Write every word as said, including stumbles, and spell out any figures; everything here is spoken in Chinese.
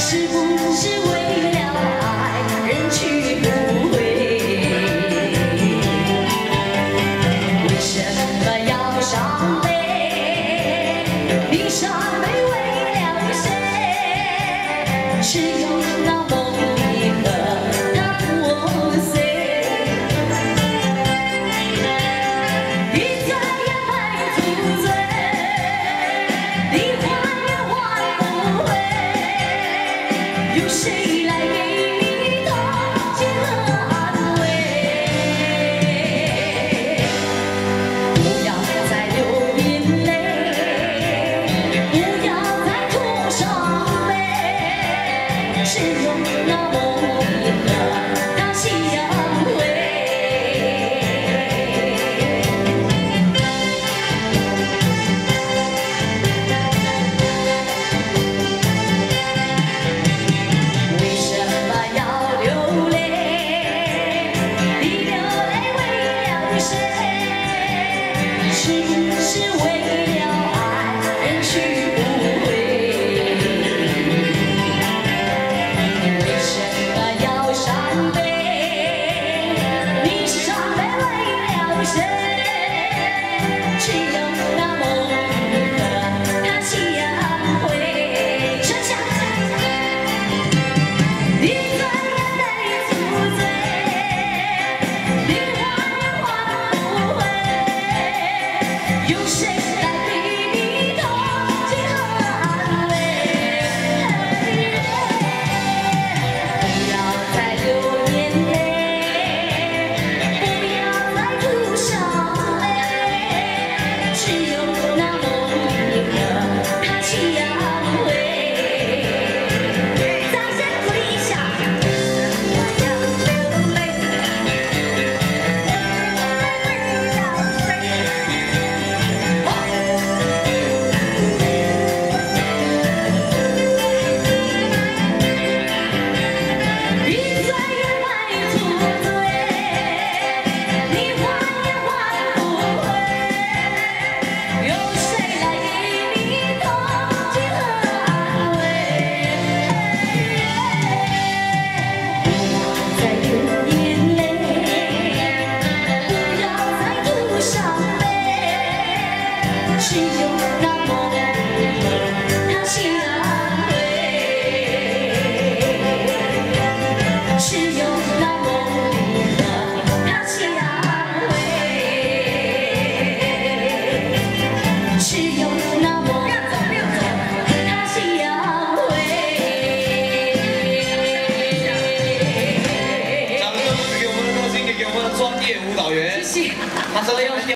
是不是为了爱人去不回？为什么要伤悲？你伤悲为了谁？只有那梦里和他破碎。你再也买不醉，你换也换不回。有谁来给你同情和安慰？不要再流眼泪，不要再哭伤悲，只有那梦里和他相会。为什么要流泪？你流泪为了谁？是不是为了爱人去不回？为什么要伤悲？你伤悲为了谁？只有那梦里和他相会。剩下。你再也没宿醉，你换也换不回。有谁来给你同情和安慰？不要再流眼泪，不要再哭伤悲，只有那梦里和他相会。掌声鼓励一下。你再也买不醉，你换也换不回。有谁来给你同情和安慰？不要再流眼泪，不要再哭伤悲，只有那梦里和他相会。只有那梦里和他相会，只有那梦里和他相会。 掌声给我们的若星，也给我们的专业舞蹈员。 谢谢。 他真的用。